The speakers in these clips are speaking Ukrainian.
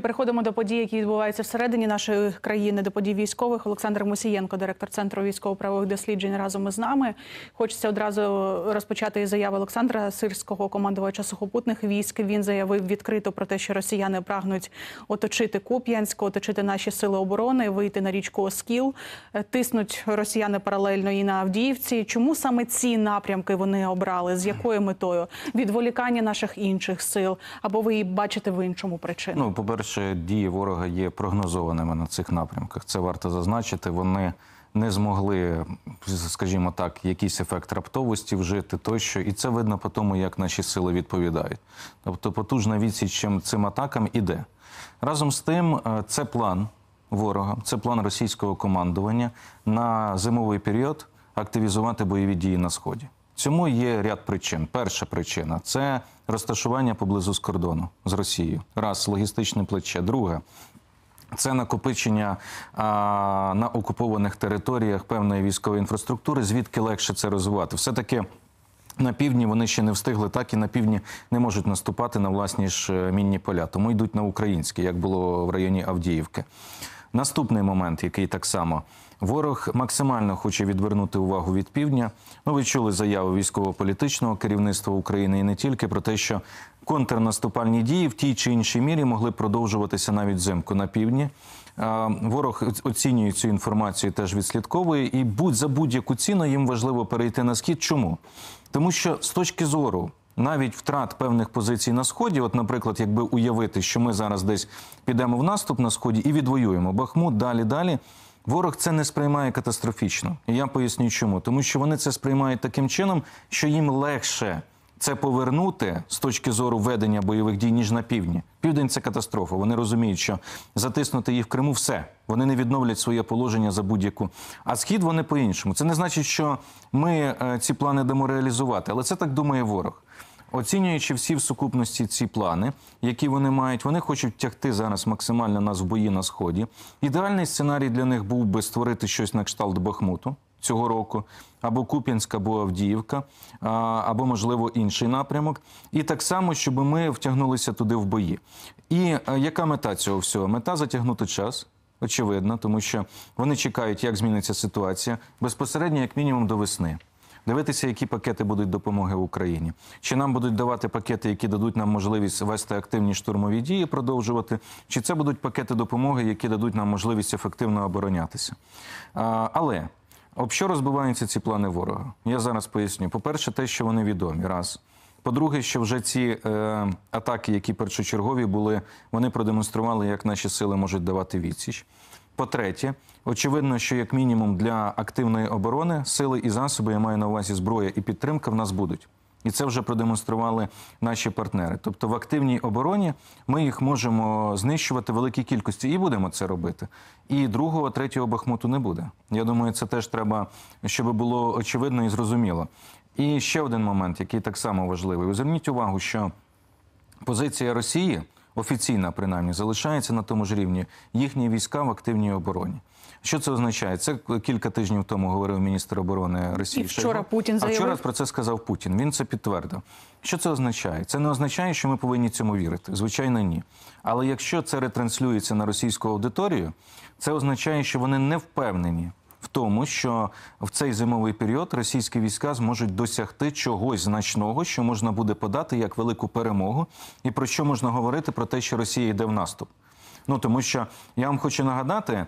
переходимо до подій, які відбуваються всередині нашої країни, до подій військових. Олександр Мусієнко, директор Центру військово-правових досліджень, разом із нами. Хочеться одразу розпочати із заяви Олександра Сирського, командувача сухопутних військ. Він заявив відкрито про те, що росіяни прагнуть оточити Куп'янськ, оточити наші сили оборони, вийти на річку Оскіл. Тиснуть росіяни паралельно і на Авдіївці. Чому саме ці напрямки вони обрали? З якою метою? Відволікання наших інших сил? Або ви її бачите в іншому причину? Ну, по-перше, дії ворога є прогнозованими на цих напрямках. Це варто зазначити. Вони не змогли, скажімо так, якийсь ефект раптовості вжити тощо. І це видно по тому, як наші сили відповідають. Тобто потужна відсіч цим атакам іде. Разом з тим, це план ворога, це план російського командування на зимовий період активізувати бойові дії на Сході. Цьому є ряд причин. Перша причина – це розташування поблизу з кордону з Росією. Раз, логістичне плече. Друге – це накопичення на окупованих територіях певної військової інфраструктури, звідки легше це розвивати. Все-таки на півдні вони ще не встигли, так і на півдні не можуть наступати на власні ж мінні поля. Тому йдуть на українські, як було в районі Авдіївки. Наступний момент, який так само. Ворог максимально хоче відвернути увагу від півдня. Ну, ви чули заяву військово-політичного керівництва України і не тільки про те, що контрнаступальні дії в тій чи іншій мірі могли продовжуватися навіть взимку на півдні. Ворог оцінює цю інформацію, теж відслідковує, і за будь-яку ціну їм важливо перейти на Схід. Чому? Тому що з точки зору навіть втрат певних позицій на Сході, от, наприклад, якби уявити, що ми зараз десь підемо в наступ на Сході і відвоюємо Бахмут, далі, ворог це не сприймає катастрофічно. І я поясню чому. Тому що вони це сприймають таким чином, що їм легше це повернути з точки зору ведення бойових дій, ніж на півдні. Південь – це катастрофа. Вони розуміють, що затиснути їх в Криму – все. Вони не відновлять своє положення за будь-яку. А Схід вони по-іншому. Це не значить, що ми ці плани дамо реалізувати. Але це так думає ворог. Оцінюючи всі в сукупності ці плани, які вони мають, вони хочуть втягти зараз максимально нас в бої на Сході. Ідеальний сценарій для них був би створити щось на кшталт Бахмуту цього року, або Куп'янськ, або Авдіївка, або, можливо, інший напрямок. І так само, щоб ми втягнулися туди в бої. І яка мета цього всього? Мета – затягнути час, очевидно, тому що вони чекають, як зміниться ситуація, безпосередньо, як мінімум, до весни. Дивитися, які пакети будуть допомоги Україні. Чи нам будуть давати пакети, які дадуть нам можливість вести активні штурмові дії, продовжувати, чи це будуть пакети допомоги, які дадуть нам можливість ефективно оборонятися. Але об що розбиваються ці плани ворога? Я зараз поясню. По-перше, те, що вони відомі. Раз. По-друге, що вже ці атаки, які першочергові були, вони продемонстрували, як наші сили можуть давати відсіч. По-третє, очевидно, що як мінімум для активної оборони сили і засоби, я маю на увазі зброя і підтримка, в нас будуть. І це вже продемонстрували наші партнери. Тобто в активній обороні ми їх можемо знищувати в великій кількості і будемо це робити. І другого, третього Бахмуту не буде. Я думаю, це теж треба, щоб було очевидно і зрозуміло. І ще один момент, який так само важливий. Ви зверніть увагу, що позиція Росії, офіційна принаймні, залишається на тому ж рівні. Їхні війська в активній обороні. Що це означає? Це кілька тижнів тому говорив міністр оборони Росії. І вчора Путін заявив. А вчора про це сказав Путін. Він це підтвердив. Що це означає? Це не означає, що ми повинні цьому вірити. Звичайно, ні. Але якщо це ретранслюється на російську аудиторію, це означає, що вони не впевнені в тому, що в цей зимовий період російські війська зможуть досягти чогось значного, що можна буде подати як велику перемогу, і про що можна говорити про те, що Росія йде в наступ. Ну, тому що я вам хочу нагадати,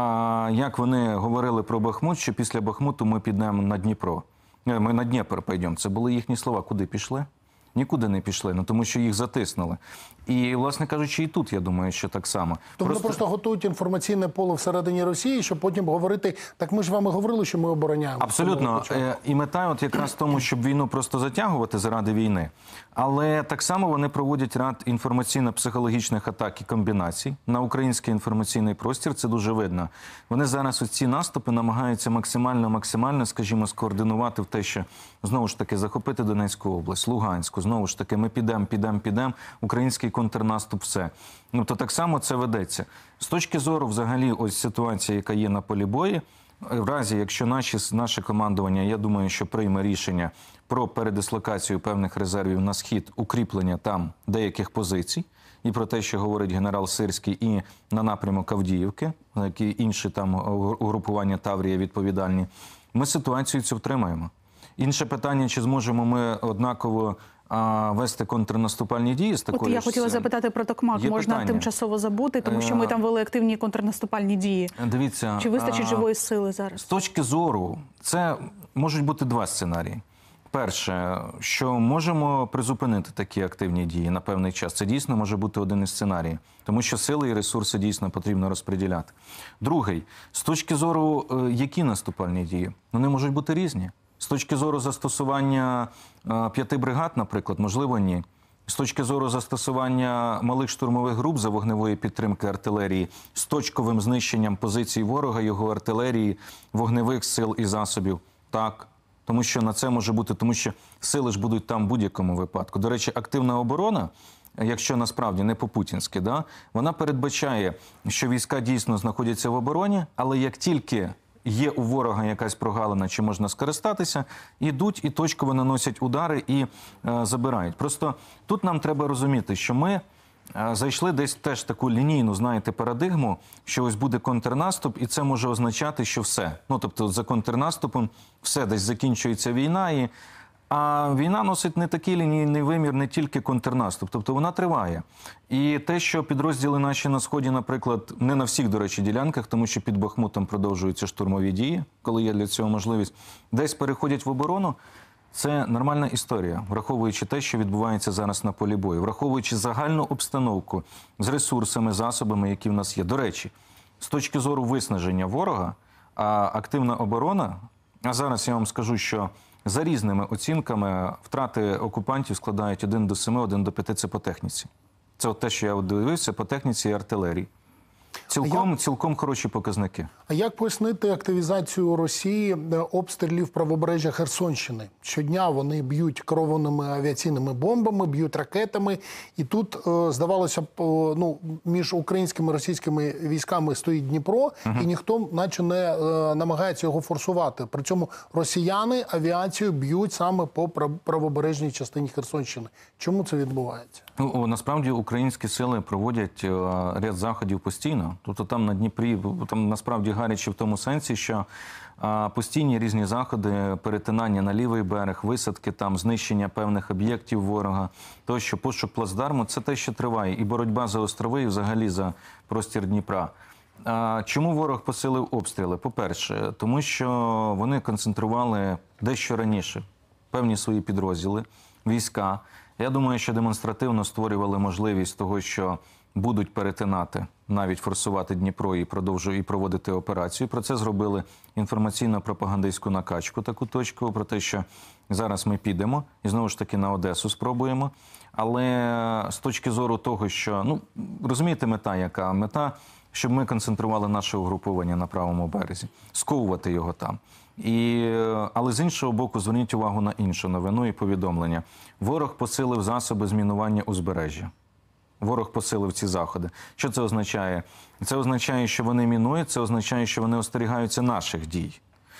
як вони говорили про Бахмут, що після Бахмуту ми підемо на Дніпро. Ми на Дніпр підемо. Це були їхні слова. Куди пішли? Нікуди не пішли, ну тому що їх затиснули. І, власне кажучи, і тут, я думаю, що так само. Тобто просто готують інформаційне поле всередині Росії, щоб потім говорити, так ми ж вами говорили, що ми обороняємо. Абсолютно. І мета от якраз в тому, щоб війну просто затягувати заради війни. Але так само вони проводять ряд інформаційно-психологічних атак і комбінацій на український інформаційний простір. Це дуже видно. Вони зараз ці наступи намагаються максимально, скажімо, скоординувати в те, що, знову ж таки, захопити Донецьку область, Луганську. Знову ж таки, ми підемо, український контрнаступ, все. Ну, то так само це ведеться. З точки зору, взагалі, ось ситуація, яка є на полі бою, в разі, якщо наше командування, я думаю, що прийме рішення про передислокацію певних резервів на Схід, укріплення там деяких позицій, і про те, що говорить генерал Сирський, і на напрямок Авдіївки, які інші там угрупування Таврія відповідальні, ми ситуацію цю втримаємо. Інше питання, чи зможемо ми однаково вести контрнаступальні дії з такою... От я хотіла запитати про Токмак. Можна питання. тимчасово забути, тому що ми там вели активні контрнаступальні дії. Дивіться, Чи вистачить живої сили зараз? з точки зору, це можуть бути два сценарії. Перше, що можемо призупинити такі активні дії на певний час. Це дійсно може бути один із сценаріїв, тому що сили і ресурси дійсно потрібно розподіляти. Другий, з точки зору, які наступальні дії? Вони можуть бути різні. З точки зору застосування 5 бригад, наприклад, можливо, ні. З точки зору застосування малих штурмових груп за вогневої підтримки артилерії з точковим знищенням позицій ворога, його артилерії, вогневих сил і засобів – так. Тому що на це може бути, тому що сили ж будуть там в будь-якому випадку. До речі, активна оборона, якщо насправді не по-путінськи, да, вона передбачає, що війська дійсно знаходяться в обороні, але як тільки є у ворога якась прогалина, чи можна скористатися, ідуть і точково наносять удари і забирають. Просто тут нам треба розуміти, що ми зайшли десь теж таку лінійну, знаєте, парадигму, що ось буде контрнаступ, і це може означати, що все. Ну, тобто за контрнаступом все, десь закінчується війна, а війна носить не такий лінійний вимір, не тільки контрнаступ, тобто вона триває. І те, що підрозділи наші на Сході, наприклад, не на всіх, до речі, ділянках, тому що під Бахмутом продовжуються штурмові дії, коли є для цього можливість, десь переходять в оборону, це нормальна історія, враховуючи те, що відбувається зараз на полі бою, враховуючи загальну обстановку з ресурсами, засобами, які в нас є. До речі, з точки зору виснаження ворога, активна оборона, а зараз я вам скажу, що за різними оцінками втрати окупантів складають 1 до 7, 1 до 5 – це по техніці. Це от те, що я дивився по техніці і артилерії. Цілком хороші показники. А як пояснити активізацію Росії обстрілів правобережжя Херсонщини? Щодня вони б'ють керованими авіаційними бомбами, б'ють ракетами. І тут, здавалося б, між українськими і російськими військами стоїть Дніпро, і ніхто наче не намагається його форсувати. При цьому росіяни авіацію б'ють саме по правобережній частині Херсонщини. Чому це відбувається? Насправді українські сили проводять ряд заходів постійно. Тобто там на Дніпрі, там насправді гаряче в тому сенсі, що постійні різні заходи, перетинання на лівий берег, висадки, там, знищення певних об'єктів ворога, тощо, пошук плацдарму – це те, що триває. І боротьба за острови, і взагалі за простір Дніпра. Чому ворог посилив обстріли? По-перше, тому що вони концентрували дещо раніше певні свої підрозділи, війська. Я думаю, що демонстративно створювали можливість того, що будуть перетинати, навіть форсувати Дніпро і проводити операцію. Про це зробили інформаційно-пропагандистську накачку, таку точку, про те, що зараз ми підемо і знову ж таки на Одесу спробуємо. Але з точки зору того, що, розумієте, мета яка? Мета, щоб ми концентрували наше угруповання на правому березі, сковувати його там. Але з іншого боку, зверніть увагу на іншу новину і повідомлення. Ворог посилив засоби змінування узбережжя. Ворог посилив ці заходи. Що це означає? Це означає, що вони мінують, це означає, що вони остерігаються наших дій.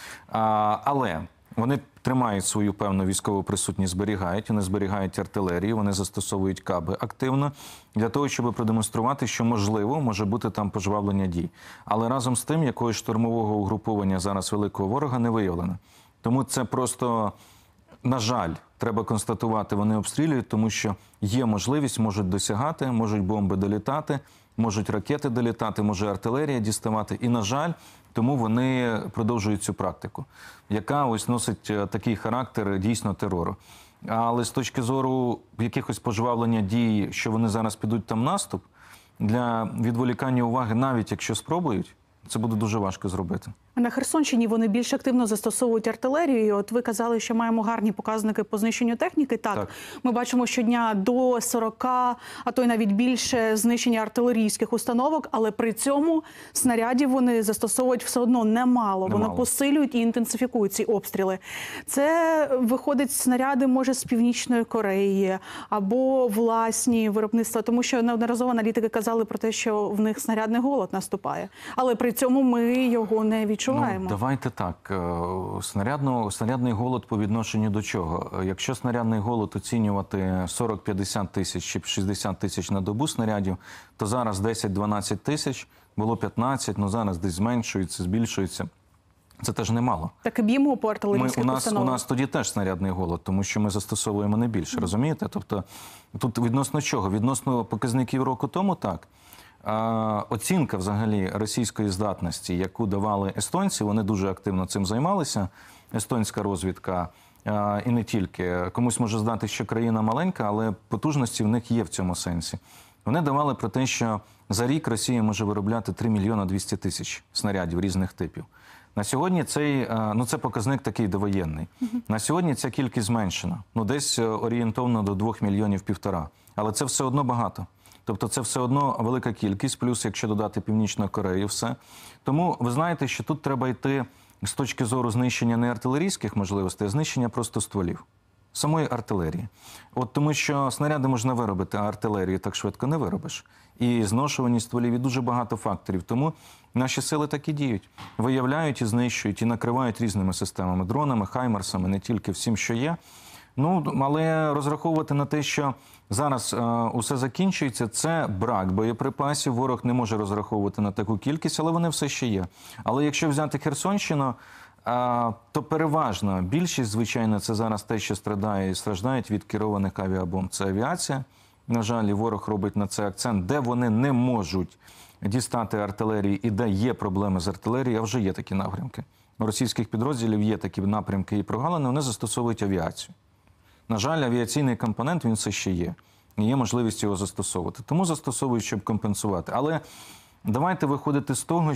Але вони тримають свою певну військову присутність, вони зберігають артилерію, вони застосовують каби активно для того, щоб продемонструвати, що можливо може бути там пожвавлення дій. Але разом з тим, якогось штурмового угруповання зараз великого ворога не виявлено. Тому це просто, на жаль, треба констатувати, вони обстрілюють, тому що є можливість, можуть досягати, можуть бомби долітати, можуть ракети долітати, може артилерія діставати. І, на жаль, тому вони продовжують цю практику, яка ось носить такий характер дійсно терору. Але з точки зору якихось пожвавлення дій, що вони зараз підуть там в наступ, для відволікання уваги, навіть якщо спробують, це буде дуже важко зробити. На Херсонщині вони більш активно застосовують артилерію. І от ви казали, що маємо гарні показники по знищенню техніки. Так, ми бачимо щодня до 40, а то й навіть більше знищення артилерійських установок, але при цьому снарядів вони застосовують все одно немало. Вони посилюють і інтенсифікують ці обстріли. Це виходить снаряди, може, з Північної Кореї або власні виробництва, тому що неодноразово аналітики казали про те, що в них снарядний голод наступає. Але при цьому ми його не відчуваємо. відчуваємо. Ну, давайте так. Снарядний голод по відношенню до чого? Якщо снарядний голод оцінювати 40-50 тисяч чи 60 тисяч на добу снарядів, то зараз 10-12 тисяч, було 15, ну зараз десь зменшується, збільшується. Це теж немало. Так і б'ємо по артилерійських У установах. нас тоді теж снарядний голод, тому що ми застосовуємо не більше, розумієте? Тобто тут відносно чого? Відносно показників року тому, так. Оцінка взагалі російської здатності, яку давали естонці, вони дуже активно цим займалися, естонська розвідка, і не тільки. Комусь може здати, що країна маленька, але потужності в них є в цьому сенсі. Вони давали про те, що за рік Росія може виробляти 3 мільйона 200 тисяч снарядів різних типів. На сьогодні це показник такий довоєнний. На сьогодні ця кількість зменшена. Десь орієнтовно до 2,5 мільйонів. Але це все одно багато. Тобто це все одно велика кількість, плюс якщо додати Північну Корею, все. Тому ви знаєте, що тут треба йти з точки зору знищення не артилерійських можливостей, а знищення просто стволів. Самої артилерії. Тому що снаряди можна виробити, а артилерію так швидко не виробиш. І зношуваність стволів, і дуже багато факторів. Тому наші сили так і діють. Виявляють і знищують, і накривають різними системами. Дронами, хаймарсами, не тільки всім, що є. Але розраховувати на те, що зараз усе закінчується, це брак боєприпасів. Ворог не може розраховувати на таку кількість, але вони все ще є. Але якщо взяти Херсонщину, то переважно більшість, звичайно, це зараз те, що страждають від керованих авіабомб. Це авіація. На жаль, і ворог робить на це акцент, де вони не можуть дістати артилерії і де є проблеми з артилерією, а вже є такі напрямки. У російських підрозділів є такі напрямки і прогалини, вони застосовують авіацію. На жаль, авіаційний компонент, він все ще є. І є можливість його застосовувати. Тому застосовують, щоб компенсувати. Але давайте виходити з того,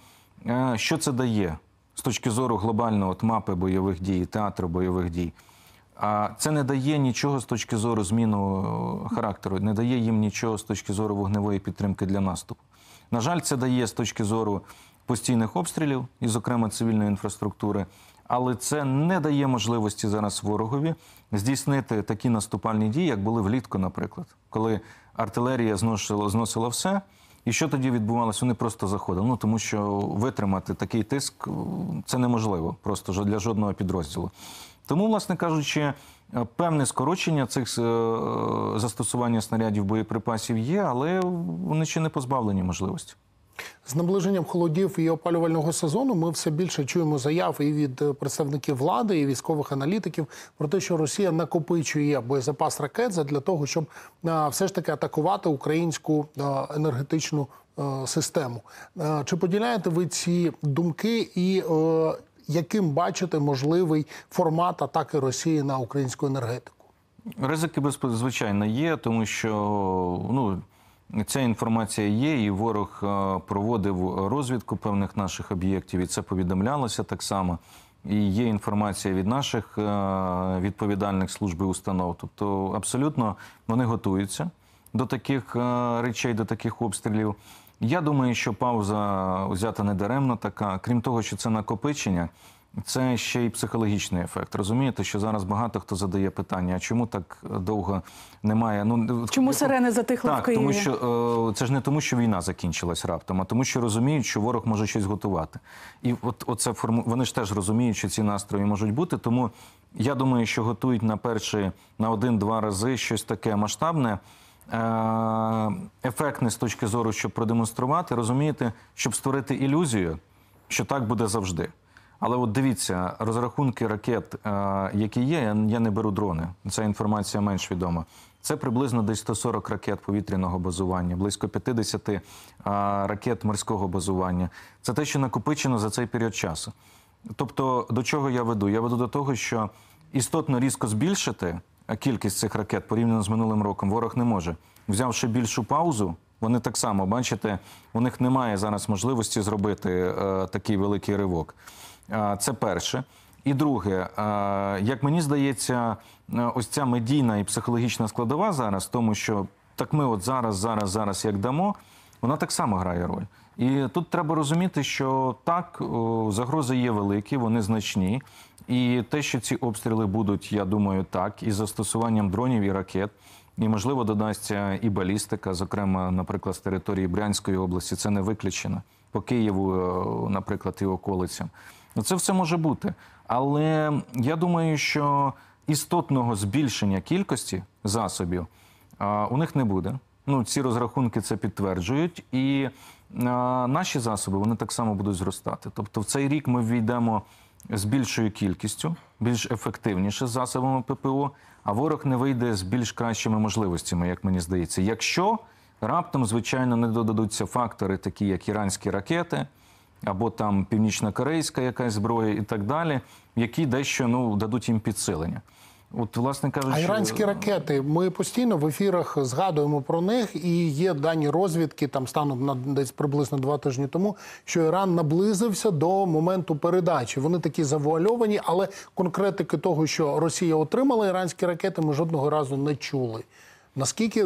що це дає з точки зору глобального мапи бойових дій, театру бойових дій. Це не дає нічого з точки зору зміни характеру, не дає їм нічого з точки зору вогневої підтримки для наступу. На жаль, це дає з точки зору постійних обстрілів, і, зокрема, цивільної інфраструктури, але це не дає можливості зараз ворогові здійснити такі наступальні дії, як були влітку, наприклад, коли артилерія зносила все, і що тоді відбувалося? Вони просто заходили. Тому що витримати такий тиск – це неможливо просто для жодного підрозділу. Тому, власне кажучи, певне скорочення цих застосування снарядів, боєприпасів є, але вони ще не позбавлені можливості. З наближенням холодів і опалювального сезону ми все більше чуємо заяв і від представників влади, і військових аналітиків про те, що Росія накопичує боєзапас ракет для того, щоб все ж таки атакувати українську енергетичну систему. Чи поділяєте ви ці думки і яким бачите можливий формат атаки Росії на українську енергетику? Ризики, звичайно, є, тому що ця інформація є, і ворог проводив розвідку певних наших об'єктів, і це повідомлялося так само. І є інформація від наших відповідальних служб і установ. Тобто абсолютно вони готуються до таких речей, до таких обстрілів. Я думаю, що пауза взята недаремно така. Крім того, що це накопичення, це ще й психологічний ефект. Розумієте, що зараз багато хто задає питання, а чому так довго немає? Чому сирени затихли в Києві? Тому що це ж не тому, що війна закінчилась раптом, а тому, що розуміють, що ворог може щось готувати. І вони ж теж розуміють, що ці настрої можуть бути, тому я думаю, що готують на 1-2 рази щось таке масштабне, ефектне з точки зору, щоб продемонструвати, розумієте, щоб створити ілюзію, що так буде завжди. Але дивіться, розрахунки ракет, які є, я не беру дрони, ця інформація менш відома. Це приблизно десь 140 ракет повітряного базування, близько 50 ракет морського базування. Це те, що накопичено за цей період часу. Тобто, до чого я веду? Я веду до того, що істотно різко збільшити кількість цих ракет порівняно з минулим роком ворог не може. Взявши більшу паузу, вони так само, бачите, у них немає зараз можливості зробити такий великий ривок. Це перше. І друге, як мені здається, ось ця медійна і психологічна складова зараз, тому що так ми зараз як дамо, вона так само грає роль. І тут треба розуміти, що так, загрози є великі, вони значні. І те, що ці обстріли будуть, я думаю, так, із застосуванням дронів і ракет, І, можливо, додасться і балістика, зокрема, наприклад, з території Брянської області. Це не виключено. По Києву, наприклад, і околицям. Це все може бути. Але я думаю, що істотного збільшення кількості засобів у них не буде. Ну, ці розрахунки це підтверджують. І наші засоби, вони так само будуть зростати. Тобто в цей рік ми ввійдемо з більшою кількістю, більш ефективніше з засобами ППО, а ворог не вийде з більш кращими можливостями, як мені здається. Якщо раптом, звичайно, не додадуться фактори, такі як іранські ракети, або там північно-корейська якась зброя і так далі, які дещо дадуть їм підсилення. От, власне кажучи, А іранські ракети, ми постійно в ефірах згадуємо про них, і є дані розвідки, там станом на десь приблизно 2 тижні тому, що Іран наблизився до моменту передачі. Вони такі завуальовані, але конкретики того, що Росія отримала іранські ракети, ми жодного разу не чули. Наскільки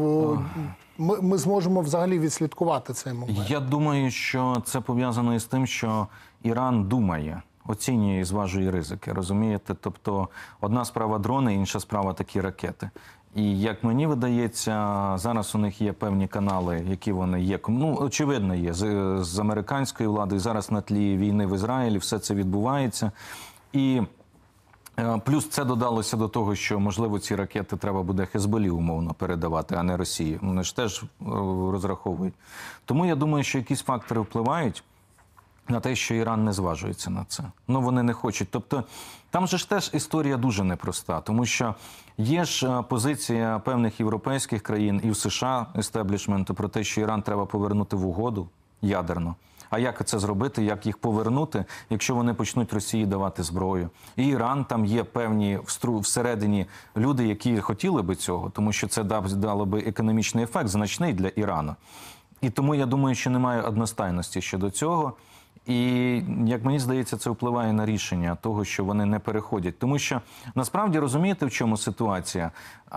ми зможемо взагалі відслідкувати цей момент? Я думаю, що це пов'язано із тим, що Іран думає, оцінює і зважує ризики, розумієте? Тобто одна справа дрони, інша справа такі ракети. І як мені видається, зараз у них є певні канали, які вони є, очевидно є, з американської влади, зараз на тлі війни в Ізраїлі все це відбувається. І плюс це додалося до того, що, можливо, ці ракети треба буде Хезболі умовно передавати, а не Росії. Вони ж теж розраховують. Тому я думаю, що якісь фактори впливають на те, що Іран не зважується на це. Вони не хочуть. Тобто там же ж теж історія дуже непроста, тому що є ж позиція певних європейських країн і в США естеблішменту про те, що Іран треба повернути в угоду ядерно. А як це зробити, як їх повернути, якщо вони почнуть Росії давати зброю? І Іран, там є певні всередині люди, які хотіли би цього, тому що це дало би економічний ефект значний для Ірану. І тому я думаю, що немає одностайності щодо цього. І, як мені здається, це впливає на рішення того, що вони не переходять. Тому що, насправді, розумієте, в чому ситуація?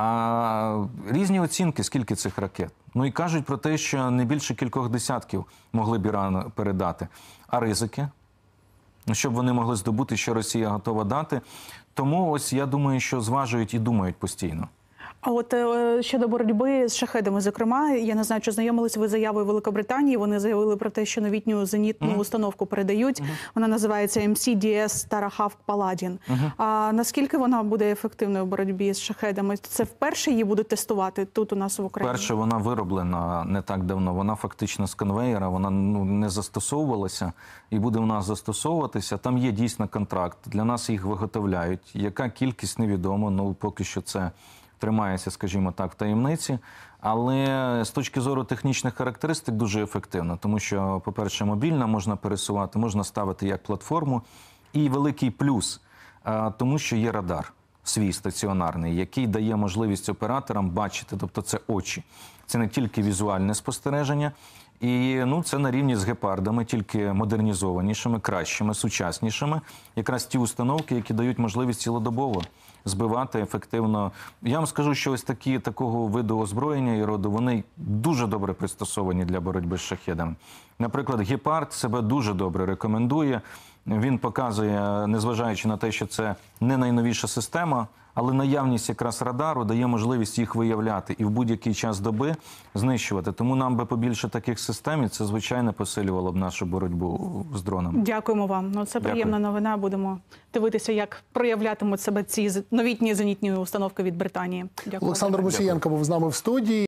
Різні оцінки, скільки цих ракет. І кажуть про те, що не більше кількох десятків могли б Іран передати. А ризики? Щоб вони могли здобути, що Росія готова дати. Тому ось я думаю, що зважують і думають постійно. А от щодо боротьби з шахедами, зокрема, я не знаю, чи знайомилися ви з заявою Великобританії. Вони заявили про те, що новітню зенітну установку передають. Вона називається MCDS Starahawk Paladin. А наскільки вона буде ефективною в боротьбі з шахедами? Це вперше її будуть тестувати тут у нас в Україні? Вперше вона вироблена не так давно. Вона фактично з конвейера, вона не застосовувалася і буде в нас застосовуватися. Там є дійсно контракт. Для нас їх виготовляють. Яка кількість, невідомо. Поки що це тримається, скажімо так, в таємниці. Але з точки зору технічних характеристик дуже ефективно. Тому що, по-перше, мобільна, можна пересувати, можна ставити як платформу. І великий плюс, тому що є радар свій стаціонарний, який дає можливість операторам бачити, тобто це очі. Це не тільки візуальне спостереження. І це на рівні з гепардами, тільки модернізованішими, кращими, сучаснішими. Якраз ті установки, які дають можливість цілодобово збивати ефективно. Я вам скажу, що ось такого виду озброєння і роду, вони дуже добре пристосовані для боротьби з шахедами. Наприклад, гепард себе дуже добре рекомендує. Він показує, незважаючи на те, що це не найновіша система, але наявність якраз радару дає можливість їх виявляти і в будь-який час доби знищувати. Тому нам би побільше таких систем, і це, звичайно, посилювало б нашу боротьбу з дронами. Дякуємо вам. Це приємна новина. Будемо дивитися, як проявлятимуть себе ці новітні зенітні установки від Британії. Дякую. Олександр Мусієнко був з нами в студії.